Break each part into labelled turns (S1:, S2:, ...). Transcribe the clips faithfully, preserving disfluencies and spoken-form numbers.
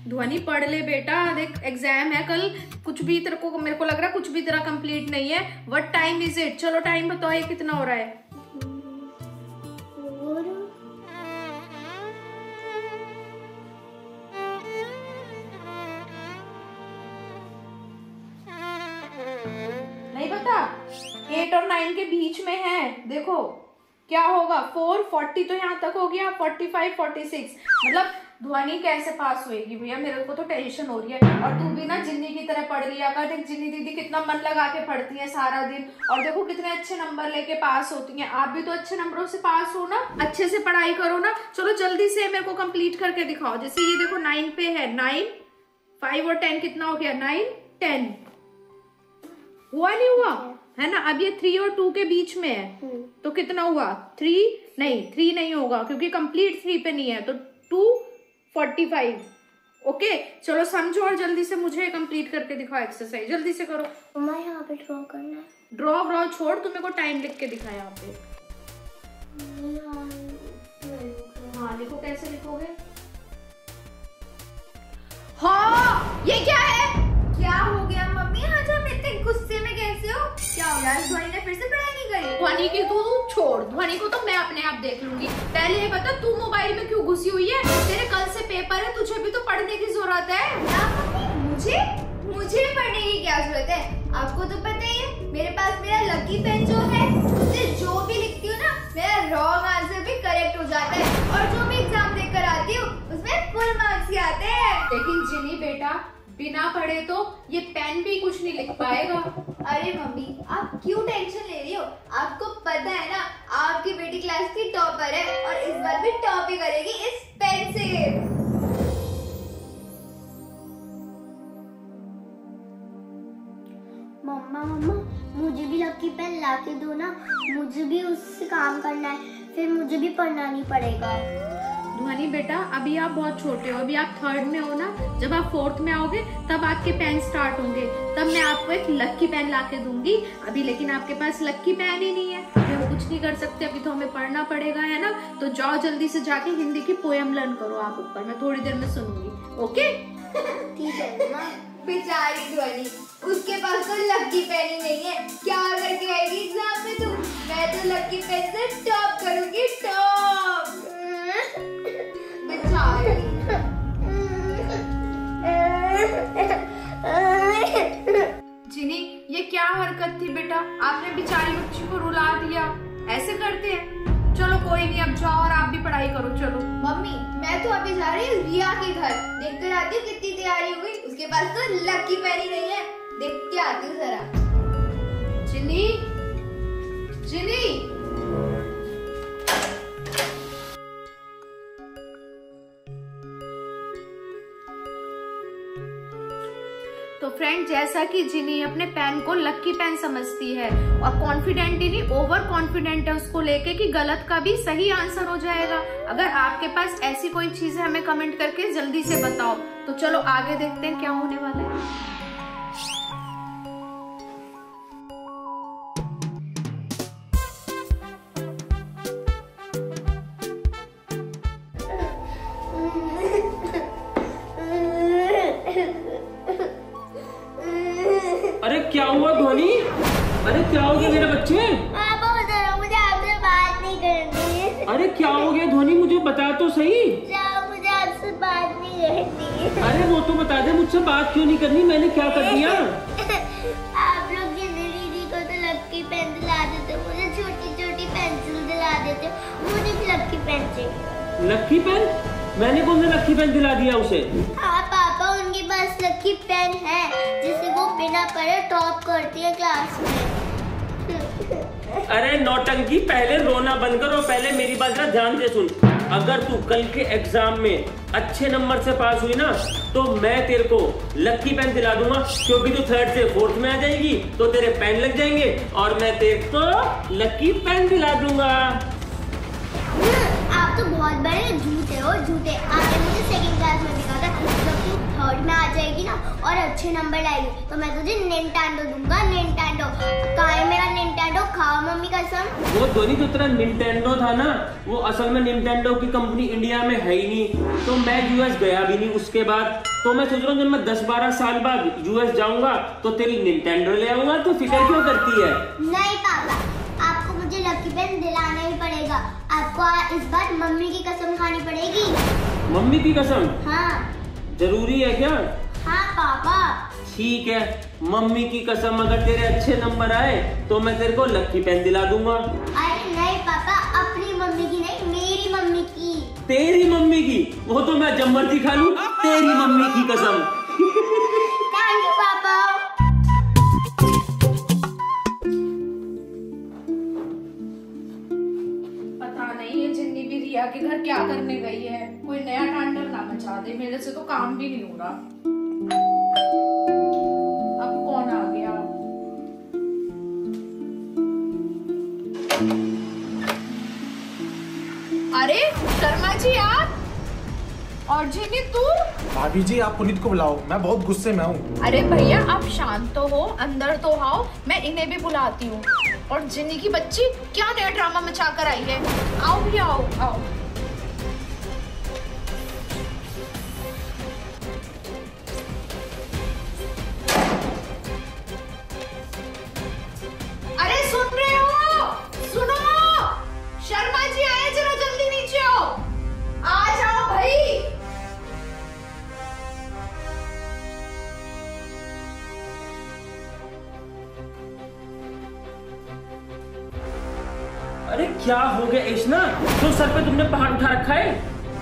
S1: ध्वनि पढ़ ले बेटा, देख एग्जाम है कल, कुछ भी तेरे को, मेरे को लग रहा है कुछ भी तेरा कंप्लीट नहीं है। What time is it? चलो टाइम बताओ, ये कितना हो रहा है? नहीं पता? एट और नाइन के बीच में है। देखो क्या होगा, फोर फोर्टी तो यहाँ तक हो गया, फोर्टी फाइव फोर्टी सिक्स, मतलब ध्वनि कैसे पास होएगी भैया? मेरे को तो टेंशन हो रही है। और तू भी ना जिन्नी की तरह पढ़ लिया कर। देख जिन्नी दीदी कितना मन लगा के पढ़ती है सारा दिन, और देखो कितने अच्छे नंबर लेके पास होती हैं। आप भी तो अच्छे नंबरों से पास हो ना, अच्छे से पढ़ाई करो ना। चलो जल्दी से मेरे को कंप्लीट करके दिखाओ। जैसे ये देखो नाइन पे है, नाइन फाइव और टेन कितना हो गया? नाइन टेन हुआ नहीं हुआ है ना? अब ये थ्री और टू के बीच में है तो कितना हुआ? थ्री नहीं, थ्री नहीं होगा क्योंकि कंप्लीट थ्री पे नहीं है, तो टू फोर्टी फाइव। ओके चलो समझो और जल्दी से मुझे कंप्लीट करके दिखाओ एक्सरसाइज, जल्दी से करो।
S2: मैं यहाँ पे ड्रॉ करना है।
S1: ड्रॉ ड्रॉ छोड़, तुम्हें को टाइम लिख के दिखा यहाँ पे। हाँ लिखो, कैसे लिखोगे? हाँ ये क्या है?
S2: क्या हो गया मम्मी? आज हम इतने गुस्से में कैसे हो? क्या हो गया? ध्वनि ने फिर से पढ़ाई नहीं करी?
S1: ध्वनि की तू छोड़, ध्वनि को तो मैं अपने आप देख लूंगी। पहले ये बता तू मोबाइल में क्यों घुसी हुई है? तेरे कल से पेपर है, तुझे भी तो पढ़ने की जरूरत है।
S2: क्या मम्मी? मुझे मुझे पढ़ने की क्या जरूरत है? आपको तो पता ही है मेरे पास मेरा लकी पेन जो है, उससे जो भी लिखती हूँ ना मेरा रॉन्ग आंसर भी करेक्ट हो जाता है, और जो भी एग्जाम देख कर आती हूँ उसमें फुल मार्क्स ही आते हैं।
S1: लेकिन जिनी बेटा बिना पढ़े तो ये पेन भी कुछ नहीं लिख पाएगा।
S2: अरे मम्मी आप क्यों टेंशन ले रही हो? आपको पता है ना आपकी बेटी क्लास की टॉपर है, और इस बार भी टॉप ही करेगी इस पेन से। मम्मा मम्मा मुझे भी लकी पेन ला के दो ना, मुझे भी उससे काम करना है, फिर मुझे भी पढ़ना नहीं पड़ेगा।
S1: ध्वनि बेटा अभी आप बहुत छोटे हो, अभी आप थर्ड में हो ना, जब आप फोर्थ में आओगे तब आपके पेन स्टार्ट होंगे, तब मैं आपको एक लकी पेन ला के दूंगी। अभी लेकिन आपके पास लकी पेन ही नहीं है, अभी हम कुछ नहीं कर सकते, अभी तो हमें पढ़ना पड़ेगा है ना। तो जाओ जल्दी से जाके हिंदी की पोएम लर्न करो आप ऊपर, मैं थोड़ी देर में सुनूंगी। ओके
S2: ठीक है मम्मा। बेचारी ध्वनि, उसके पास तो लकी पेन ही नहीं है, क्या करके आएगी एग्जाम में? तू मैं तो लकी पेन से टॉप करूंगी, टॉप।
S1: जिनी ये क्या हरकत थी बेटा? आपने बेचारी बच्ची को रुला दिया, ऐसे करते हैं? चलो कोई नहीं, अब जाओ और आप भी पढ़ाई करो। चलो
S2: मम्मी मैं तो अभी जा रही हूँ रिया के घर, देख कर आती हूँ कितनी तैयारी हुई। उसके पास तो लकी पेन ही नहीं है, देख के आती हूँ जरा।
S1: जिनी जिनी तो फ्रेंड जैसा कि जिनी अपने पेन को लकी पेन समझती है और कॉन्फिडेंट ही नहीं ओवर कॉन्फिडेंट है उसको लेके कि गलत का भी सही आंसर हो जाएगा। अगर आपके पास ऐसी कोई चीज है हमें कमेंट करके जल्दी से बताओ। तो चलो आगे देखते हैं क्या होने वाला है।
S3: अरे क्या हुआ ध्वनि? अरे क्या हो गया मेरे बच्चे?
S2: पापा बताओ, मुझे आपसे बात नहीं करनी।
S3: अरे क्या हो गया ध्वनि, मुझे बता तो सही।
S2: मुझे आपसे बात नहीं करनी।
S3: अरे वो तो बता दे, मुझसे बात क्यों नहीं करनी? मैंने क्या कर दिया?
S2: आप लोग दीदी को तो लकी पेन दिला देते, मुझे छोटी छोटी पेंसिल दिला देते, मुझे भी लकी पेन चाहिए।
S3: Lucky pen? मैंने कौन सा लकी पेन दिला दिया उसे?
S2: हाँ पापा उनके पास लकी पेन है जिसे वो बिना पढ़े टॉप करती है क्लास में।
S3: अरे नौटंकी, पहले रोना बंद करो, पहले मेरी बात जरा ध्यान से सुन। अगर तू कल के एग्जाम में अच्छे नंबर से पास हुई ना तो मैं तेरे को लकी पेन दिला दूंगा, क्योंकि तू थर्ड से फोर्थ में आ जाएगी तो तेरे पेन लग जाएंगे और मैं तेरे को लकी पेन दिला दूंगा।
S2: आप तो बहुत बड़े झूठे हो, झूठे। आपने मुझे सेकंड क्लास में दिखा था, जब तू थर्ड में आ जाएगी ना और अच्छे नंबर लाएगी तो मैं तुझे निंटेंडो दूंगा, निंटेंडो। कहाँ है मेरा निंटेंडो? खाओ मम्मी कसम।
S3: वो ध्वनि जो तेरा निंटेंडो था ना, वो असल में निंटेंडो की कंपनी इंडिया में है ही नहीं, तो मैं यूएस गया भी नहीं उसके बाद। तो मैं सोच रहा हूँ जब मैं दस बारह साल बाद यूएस जाऊंगा तो तेरी निंटेंडो ले आऊंगा। तो फिक्र क्यों करती है?
S4: नहीं पापा, आपको मुझे लकी पेन दिलाना ही पड़ेगा। आपको इस बार मम्मी की कसम खानी पड़ेगी।
S3: मम्मी की कसम?
S4: हाँ।
S3: जरूरी है क्या?
S4: हाँ पापा।
S3: ठीक है, मम्मी की कसम, अगर तेरे अच्छे नंबर आए तो मैं तेरे को लकी पेन दिला दूंगा।
S4: अरे नहीं पापा, अपनी मम्मी की नहीं, मेरी मम्मी की।
S3: तेरी मम्मी की? वो तो मैं जब मर्जी खा लूं, तेरी मम्मी की कसम।
S4: थैंक यू पापा।
S1: पता नहीं ये जिन्नी भी रिया के घर क्या करने गई है। कोई नया टांडर ना मचा दे, मेरे से तो काम भी नहीं हो रहा। अब कौन आ गया? अरे शर्मा जी आप, और जिन्नी तू?
S5: भाभी जी आप पुनीत को बुलाओ, मैं बहुत गुस्से में हूँ।
S1: अरे भैया आप शांत तो हो, अंदर तो आओ, मैं इन्हें भी बुलाती हूँ। और जिन्नी की बच्ची क्या नया ड्रामा मचा कर आई है। आओ भी आओ आओ। अरे सुन रहे हो? सुनो, शर्मा जी आए, जरा जल्दी नीचे आओ। आ जाओ भाई।
S3: अरे क्या हो गया इश्ना, तो सर पे तुमने पहाड़ उठा रखा है?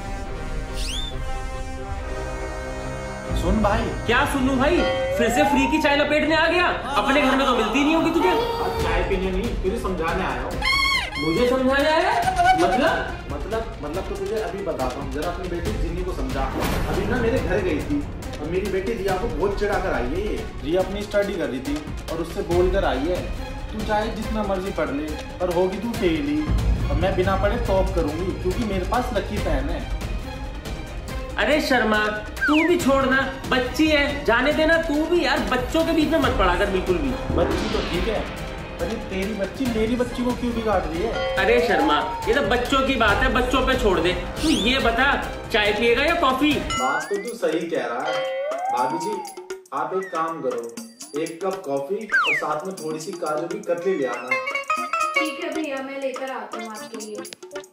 S5: सुन भाई।
S3: क्या सुनूं भाई? फिर से फ्री की चाय लपेटने आ गया? अपने घर में तो मिलती नहीं होगी तुझे।
S5: चाय पीने नहीं, तुझे समझाने आया हूँ।
S3: मुझे समझाने आया? मतलब
S5: मतलब मतलब तो तुझे अभी बताता हूँ। जरा अपनी बेटी जिन्नी को समझा। अभी ना मेरे घर गई थी और मेरी बेटी रिया को बहुत चिढ़ा कर आई है। ये रिया अपनी स्टडी कर रही थी और उससे बोल कर आई है, तू चाहे जितना मर्जी पढ़ ले पर होगी तू फेल ही, और मैं बिना पढ़े टॉप करूंगी क्योंकि मेरे पास लकी पेन है।
S3: अरे शर्मा तू भी छोड़ना, बच्ची है, जाने देना। तू भी यार बच्चों के बीच में मत पड़ा कर बिल्कुल भी।
S5: बच्ची तो ठीक है, पर तेरी बच्ची मेरी बच्ची को क्यों बिगाड़ रही है?
S3: अरे शर्मा ये तो बच्चों की बात है, बच्चों पे छोड़ दे। तू ये बता चाय पिएगा या कॉफी?
S5: बात तो तू सही कह रहा है। भाभी जी आप एक काम करो, एक कप कॉफी और साथ में थोड़ी सी काजू की कतली ले आना।
S1: ठीक है भैया, मैं लेकर आती हूँ आपके लिए।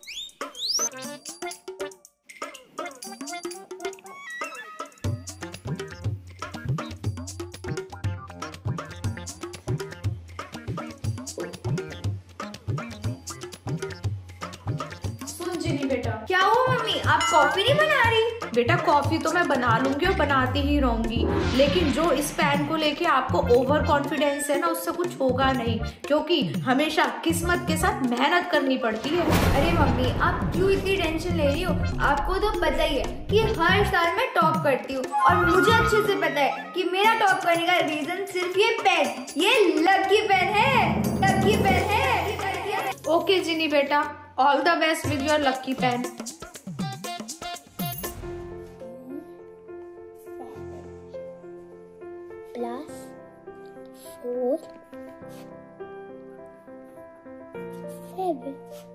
S1: सुन जिनी बेटा।
S2: क्या हुआ मम्मी, आप कॉफी नहीं बना रही?
S1: बेटा कॉफी तो मैं बना लूंगी और बनाती ही रहूंगी, लेकिन जो इस पेन को लेके आपको ओवर कॉन्फिडेंस है ना, उससे कुछ होगा नहीं, क्योंकि हमेशा किस्मत के साथ मेहनत करनी पड़ती है।
S2: अरे मम्मी आप क्यों इतनी टेंशन ले रही हो? आपको तो पता ही है कि हर साल मैं टॉप करती हूँ और मुझे अच्छे से पता है कि मेरा टॉप करने का रीजन सिर्फ ये पेन, ये लकी पेन है। लकी पेन है।
S1: ओके जिनी बेटा, all the best with your lucky pen.
S4: Plus four seven.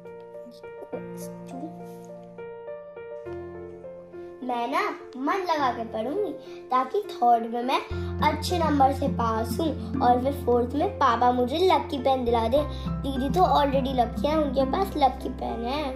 S4: मैं ना मन लगा के पढ़ूंगी ताकि थर्ड में मैं अच्छे नंबर से पास हूँ और फिर फोर्थ में पापा मुझे लकी पेन दिला दे। दीदी तो ऑलरेडी लकी है, उनके पास लकी पेन है।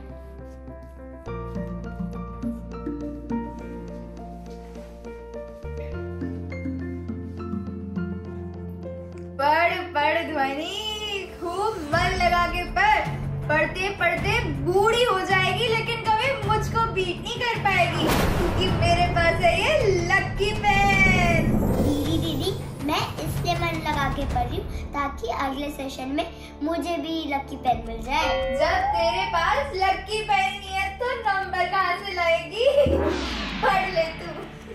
S2: पढ़ पढ़ ध्वनि, खूब मन लगा के पढ़। पढ़ते पढ़ते बूढ़ी हो जाएगी लेकिन कभी मुझको बीट नहीं कर पाएगी क्योंकि मेरे पास है ये लकी पेन।
S4: दीदी दीदी मैं इसलिए मन लगा के पढ़ रही हूँ ताकि अगले सेशन में मुझे भी लकी पेन मिल जाए।
S2: जब तेरे पास लकी पेन नहीं है तो नंबर कहाँ से लाएगी? पढ़ ले तू।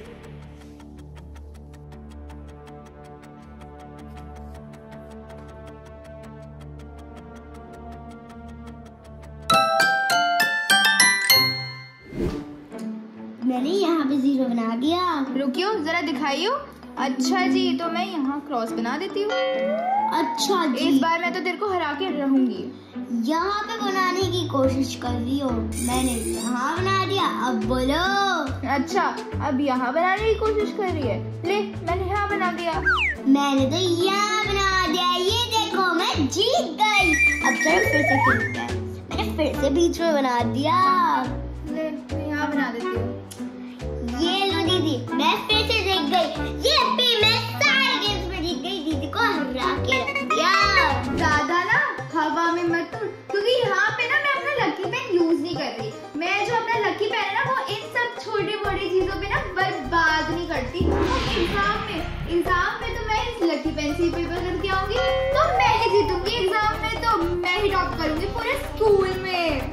S4: मैंने यहाँ पे जीरो बना दिया।
S2: रुकियो जरा दिखाइयो। अच्छा जी, तो मैं यहाँ क्रॉस बना देती हूँ।
S4: अच्छा जी।
S2: इस बार मैं तो तेरे को हरा के रहूंगी।
S4: यहाँ पे बनाने की कोशिश कर रही हो, मैंने यहाँ बना दिया, अब बोलो।
S2: अच्छा, अब यहाँ बनाने की कोशिश कर रही है। ले, मैंने यहाँ बना दिया।
S4: मैंने तो यहाँ बना दिया, ये देखो मैं जीत गई। अब चलो फिर से खेलते हैं। मैंने फिर से बीच में बना दिया।
S2: ले, मैं यहाँ बना देती हूँ।
S4: ये लो दीदी, मैं फिर से जीत गई। ये भी मैं सारे गेम्स में जीत गई, दीदी को हरा के रख दिया।
S2: ज्यादा ना हवा में मत उड़, क्योंकि यहाँ पे ना मैं अपना लकी पेन यूज नहीं कर रही। मैं जो अपना लकी पेन है ना वो इन सब छोटी मोटी चीजों पे ना बर्बाद नहीं करती। एग्जाम में एग्जाम में तो मैं इस लकी पेन से पेपर करके आऊंगी, तो मैं ही जीतूंगी एग्जाम में, तो मैं ही टॉप करूंगी पूरे स्कूल में।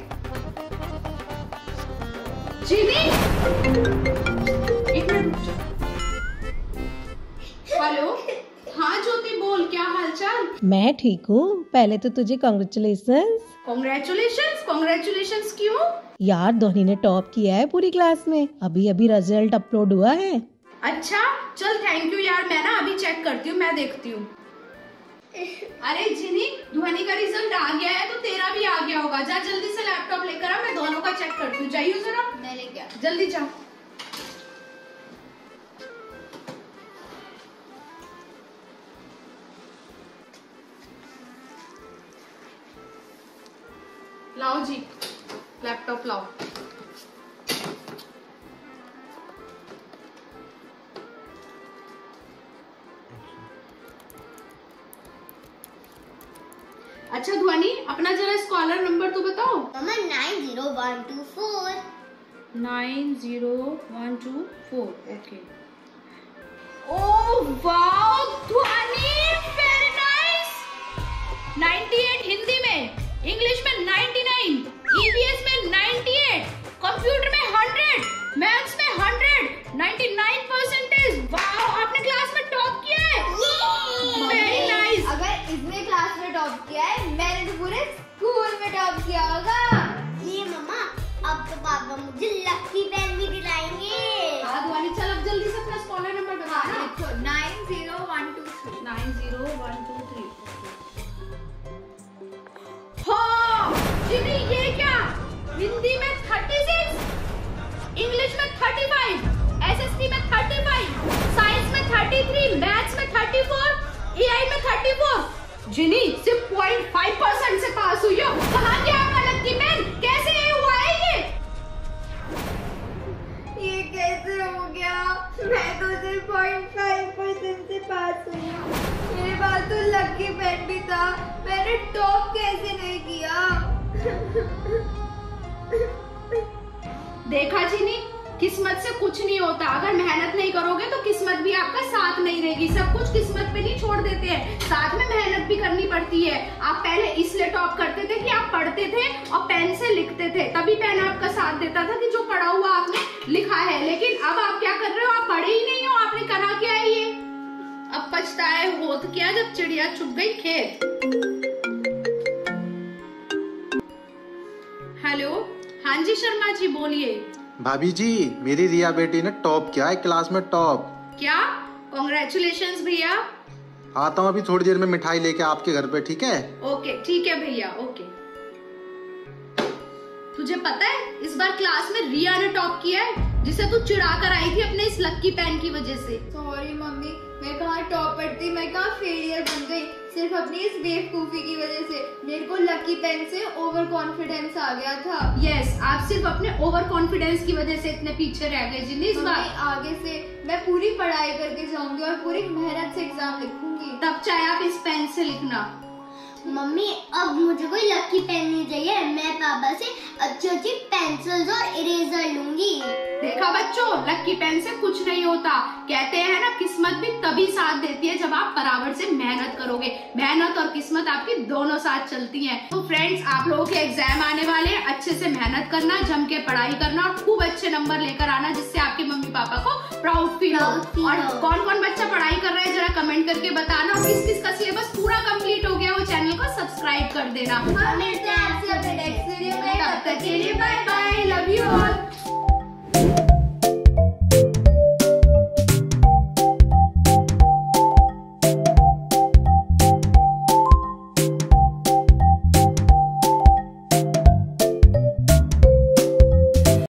S1: जीनी, एक मिनट रुक जा। हेलो, हाँ ज्योति बोल, क्या हालचाल?
S6: मैं ठीक हूँ। पहले तो तुझे कांग्रेचुलेशंस।
S1: कांग्रेचुलेशंस? कांग्रेचुलेशंस क्यों?
S6: यार धोनी ने टॉप किया है पूरी क्लास में, अभी अभी रिजल्ट अपलोड हुआ है।
S1: अच्छा चल थैंक यू यार, मैं ना अभी चेक करती हूँ, मैं देखती हूँ। अरे जिनी, ध्वनि का रिजल्ट आ गया है तो तेरा भी आ गया होगा। जा जल्दी से लैपटॉप लेकर आ, मैं दोनों का चेक करती हूँ। जाइए जरा।
S2: मैं लेके आ।
S1: जल्दी जा। लाओ जी, लैपटॉप लाओ। अच्छा ध्वनि, अपना जरा स्कॉलर नंबर तो बताओ।
S4: मम्मा nine zero one two four.
S1: Nine zero one two four. Okay. Oh wow Dhwani, very nice. Ninety eight Hindi में, इंग्लिश में नाइंटी नाइन, ईवीएस में नाइंटी एट, कंप्यूटर में हंड्रेड, मैथ्स में hundred, ninety nine percentage. Wow, आपने class में top किया है। Very nice.
S2: अगर इसने क्लास में टॉप किया है, मैंने तो पूरे स्कूल में टॉप किया होगा।
S4: ये मम्मा, अब तो पापा मुझे लकी पेन भी दिलाएंगे।
S1: हाँ ध्वनि, चल अब जल्दी से अपना स्कॉलर नंबर बता ना।
S2: देखो, nine zero one two three.
S1: Nine zero one two three. हाँ जिनी, ये क्या? हिंदी में थर्टी सिक्स, इंग्लिश में थर्टी फाइव, एसएसटी में थर्टी फाइव, साइंस में थर्टी थ्री, मैथ्स में थर्टी फोर, एआई में थर्टी फोर। जिनी सिर्फ पॉइंट फाइव परसेंट से पास हुई हो। कहाँ गया आपका लकी पेन? कैसे ये हुआ है ये?
S2: ये कैसे हो गया? मैं तो सिर्फ पॉइंट फाइव परसेंट से पास हुई हूँ। मेरे पास तो लकी पेन भी था, मैंने टॉप कैसे नहीं किया?
S1: देखा जिनी, किस्मत से कुछ नहीं होता। अगर मेहनत नहीं करोगे तो किस्मत भी आपका साथ नहीं रहेगी। सब कुछ किस्मत पे नहीं छोड़ देते हैं, साथ में मेहनत भी करनी पड़ती है। आप पहले इसलिए टॉप करते थे कि आप पढ़ते थे और पेन से लिखते थे, तभी पेन आपका साथ देता था कि जो पढ़ा हुआ आपने लिखा है। लेकिन अब आप क्या कर रहे हो? आप पढ़े ही नहीं हो, आपने करा क्या है ये? अब पछताए हो तो क्या, जब चिड़िया चुग गई खेत। हेलो, हाँ जी शर्मा जी बोलिए।
S5: भाभी जी, मेरी रिया बेटी ने टॉप किया है क्लास में, टॉप।
S1: क्या? कांग्रेचुलेशंस भैया।
S5: आता हूँ अभी थोड़ी देर में मिठाई लेके आपके घर पे, ठीक है?
S1: ओके ठीक है भैया, ओके। तुझे पता है इस बार क्लास में रिया ने टॉप किया है, जिसे तू चिढ़ा कर आई थी अपने इस लक्की पेन की वजह से।
S2: सॉरी मम्मी, मैं कहाँ टॉपर थी, मैं कहाँ फेलियर बन गई, सिर्फ अपनी इस बेवकूफी की वजह से। मेरे को लकी पेन से ओवर कॉन्फिडेंस आ गया था।
S1: यस, आप सिर्फ अपने ओवर कॉन्फिडेंस की वजह से इतने पीछे रह गए जिन्नी इस बार।
S2: आगे से मैं पूरी पढ़ाई करके जाऊंगी और पूरी मेहनत से एग्जाम लिखूंगी।
S1: तब चाहे आप इस पेन से लिखना।
S4: मम्मी अब मुझे कोई लकी पेन नहीं चाहिए, मैं पापा से अच्छी अच्छी पेंसिल्स और इरेजर लूंगी।
S1: देखा बच्चों, लकी पेन से कुछ नहीं होता। कहते हैं ना, किस्मत भी तभी साथ देती है जब आप बराबर से मेहनत करोगे। मेहनत और किस्मत आपकी दोनों साथ चलती हैं। तो फ्रेंड्स, आप लोगों के एग्जाम आने वाले हैं, अच्छे से मेहनत करना, जम के पढ़ाई करना और खूब अच्छे नंबर लेकर आना, जिससे आपके मम्मी पापा को प्राउड फील हो। और कौन कौन बच्चा पढ़ाई कर रहा है जरा कमेंट करके बताना, और किस किस का सिलेबस पूरा कंप्लीट हो गया वो चैनल को सब्सक्राइब कर देना।
S2: हम मिलते हैं आपसे अपने नेक्स्ट वीडियो में,
S1: तब तक के लिए bye bye, love you all.